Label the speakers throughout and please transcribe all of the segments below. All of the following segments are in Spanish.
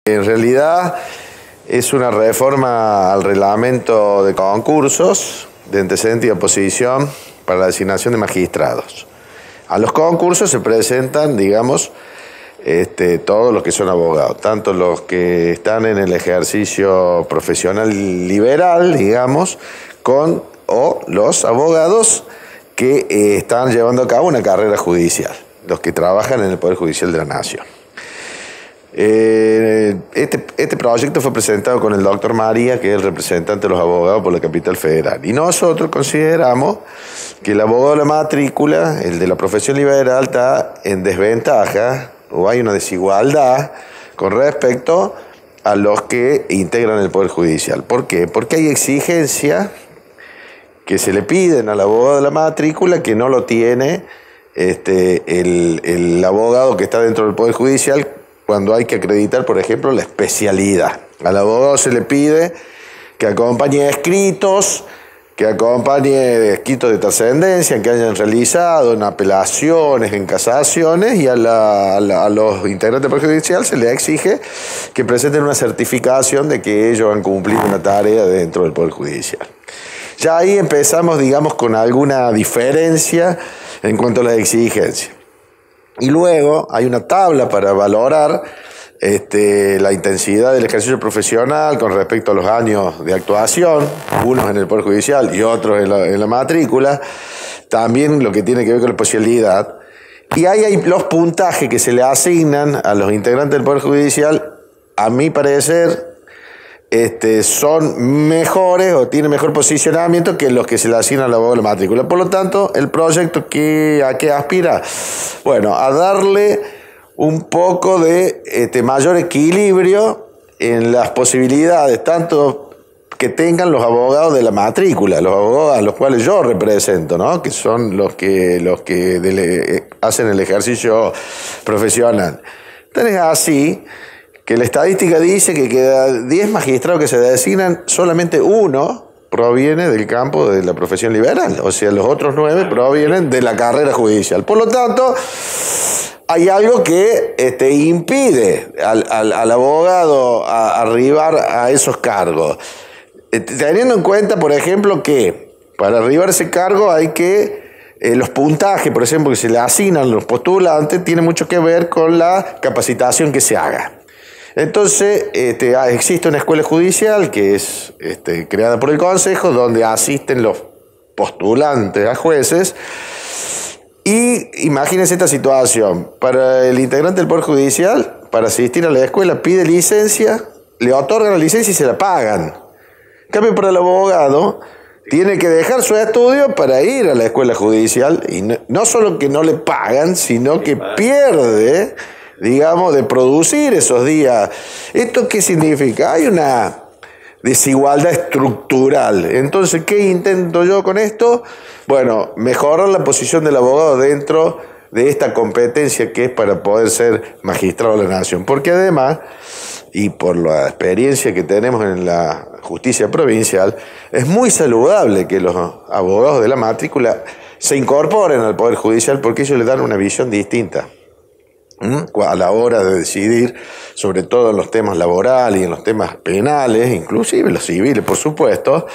Speaker 1: En realidad es una reforma al reglamento de concursos de antecedentes y oposición para la designación de magistrados. A los concursos se presentan, digamos, todos los que son abogados, tanto los que están en el ejercicio profesional liberal, digamos, o los abogados que están llevando a cabo una carrera judicial, los que trabajan en el Poder Judicial de la Nación. Este proyecto fue presentado con el doctor María, que es el representante de los abogados por la Capital Federal. Y nosotros consideramos que el abogado de la matrícula, el de la profesión liberal, está en desventaja o hay una desigualdad con respecto a los que integran el Poder Judicial. ¿Por qué? Porque hay exigencias que se le piden al abogado de la matrícula que no lo tiene el abogado que está dentro del Poder Judicial, cuando hay que acreditar, por ejemplo, la especialidad. Al abogado se le pide que acompañe escritos, que acompañe escritos de trascendencia que hayan realizado en apelaciones, en casaciones, y a los integrantes del Poder Judicial se les exige que presenten una certificación de que ellos han cumplido una tarea dentro del Poder Judicial. Ya ahí empezamos, digamos, con alguna diferencia en cuanto a las exigencias. Y luego hay una tabla para valorar la intensidad del ejercicio profesional con respecto a los años de actuación, unos en el Poder Judicial y otros en la matrícula, también lo que tiene que ver con la especialidad. Y ahí hay los puntajes que se le asignan a los integrantes del Poder Judicial, a mi parecer, son mejores o tienen mejor posicionamiento que los que se le asignan al abogado de la matrícula. Por lo tanto, el proyecto ¿a qué aspira? Bueno, a darle un poco de mayor equilibrio en las posibilidades, tanto que tengan los abogados de la matrícula, los abogados a los cuales yo represento, ¿no? Que son los que hacen el ejercicio profesional. Entonces, así que la estadística dice que queda 10 magistrados que se designan, solamente uno proviene del campo de la profesión liberal, o sea, los otros 9 provienen de la carrera judicial. Por lo tanto, hay algo que impide al abogado arribar a esos cargos. Teniendo en cuenta, por ejemplo, que para arribar a ese cargo hay que los puntajes, por ejemplo, que se le asignan a los postulantes, tiene mucho que ver con la capacitación que se haga. Entonces, existe una escuela judicial que es creada por el Consejo, donde asisten los postulantes a jueces. Y imagínense esta situación: para el integrante del Poder Judicial, para asistir a la escuela, pide licencia, le otorgan la licencia y se la pagan. En cambio, para el abogado, tiene que dejar su estudio para ir a la escuela judicial, y no solo que no le pagan, sino que pierde, digamos, de producir esos días. ¿Esto qué significa? Hay una desigualdad estructural. Entonces, ¿qué intento yo con esto? Bueno, mejorar la posición del abogado dentro de esta competencia que es para poder ser magistrado de la Nación. Porque además, y por la experiencia que tenemos en la justicia provincial, es muy saludable que los abogados de la matrícula se incorporen al Poder Judicial, porque ellos le dan una visión distinta a la hora de decidir, sobre todo en los temas laborales y en los temas penales, inclusive los civiles, por supuesto.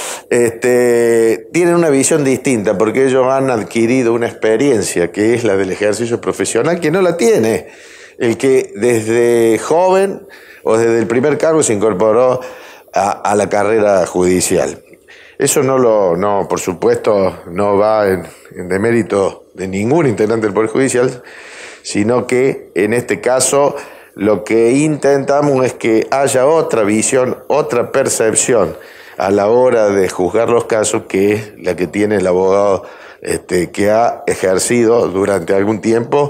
Speaker 1: Tienen una visión distinta porque ellos han adquirido una experiencia que es la del ejercicio profesional, que no la tiene el que desde joven o desde el primer cargo se incorporó a la carrera judicial. Eso por supuesto, no va en demérito de ningún integrante del Poder Judicial, sino que en este caso lo que intentamos es que haya otra visión, otra percepción a la hora de juzgar los casos, que es la que tiene el abogado que ha ejercido durante algún tiempo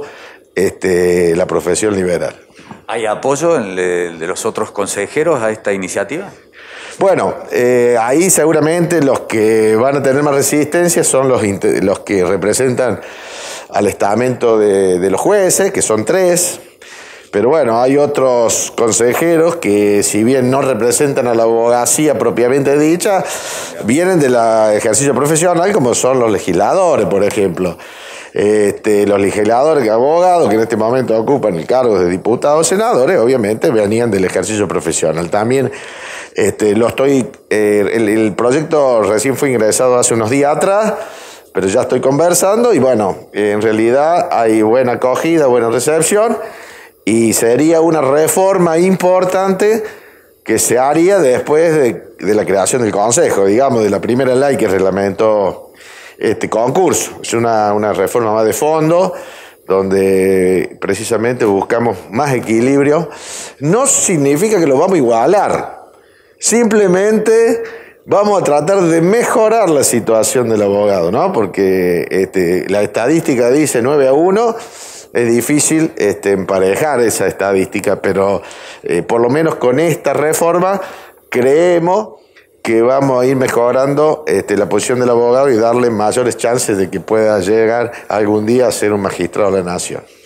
Speaker 1: la profesión liberal.
Speaker 2: ¿Hay apoyo de los otros consejeros a esta iniciativa?
Speaker 1: Bueno, ahí seguramente los que van a tener más resistencia son los que representan al estamento de los jueces, que son 3. Pero bueno, hay otros consejeros que, si bien no representan a la abogacía propiamente dicha, vienen del ejercicio profesional, como son los legisladores, por ejemplo. Los legisladores, abogados que en este momento ocupan el cargo de diputados o senadores, obviamente venían del ejercicio profesional. También el proyecto recién fue ingresado hace unos días atrás, pero ya estoy conversando y bueno, en realidad hay buena acogida, buena recepción y sería una reforma importante que se haría después de la creación del Consejo, digamos, de la primera ley que reglamentó este concurso. Es una reforma más de fondo, donde precisamente buscamos más equilibrio. No significa que lo vamos a igualar, simplemente vamos a tratar de mejorar la situación del abogado, ¿no? Porque la estadística dice 9-1, es difícil emparejar esa estadística, pero por lo menos con esta reforma creemos que vamos a ir mejorando la posición del abogado y darle mayores chances de que pueda llegar algún día a ser un magistrado de la nación.